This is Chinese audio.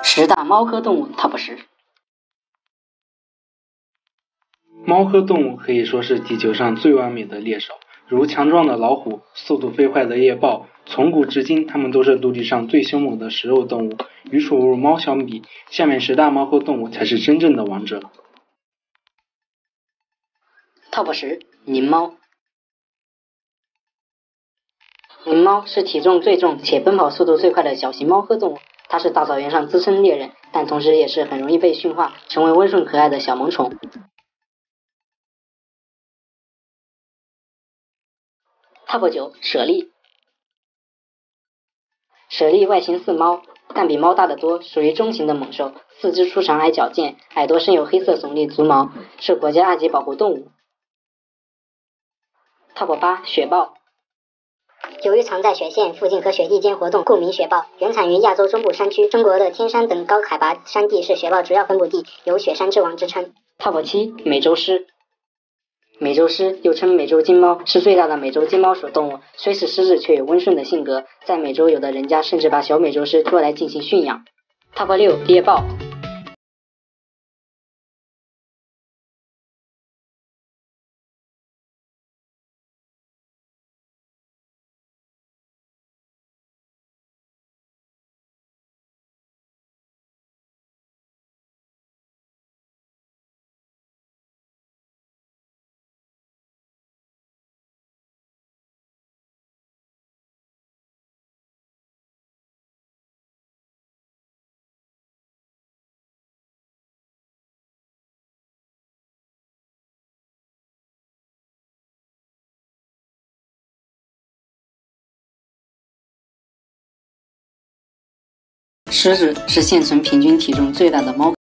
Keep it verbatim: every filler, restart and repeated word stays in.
十大猫科动物 Top 十。 猫科动物可以说是地球上最完美的猎手，如强壮的老虎、速度飞快的猎豹，从古至今，它们都是陆地上最凶猛的食肉动物。与宠物猫相比，下面十大猫科动物才是真正的王者。 Top 十，狞猫。狞猫是体重最重且奔跑速度最快的小型猫科动物，它是大草原上资深猎人，但同时也是很容易被驯化，成为温顺可爱的小萌宠。Top 九，舍利。舍利外形似猫，但比猫大得多，属于中型的猛兽，四肢粗长而矫健，耳朵生有黑色耸立足毛，是国家二级保护动物。Top 八，雪豹。 由于常在雪线附近和雪地间活动，故名雪豹。原产于亚洲中部山区，中国的天山等高海拔山地是雪豹主要分布地，有雪山之王之称。 Top 七，美洲狮。美洲狮又称美洲金猫，是最大的美洲金猫属动物，虽是狮子却有温顺的性格，在美洲有的人家甚至把小美洲狮拖来进行驯养。Top 六，猎豹。狮子是现存平均体重最大的猫。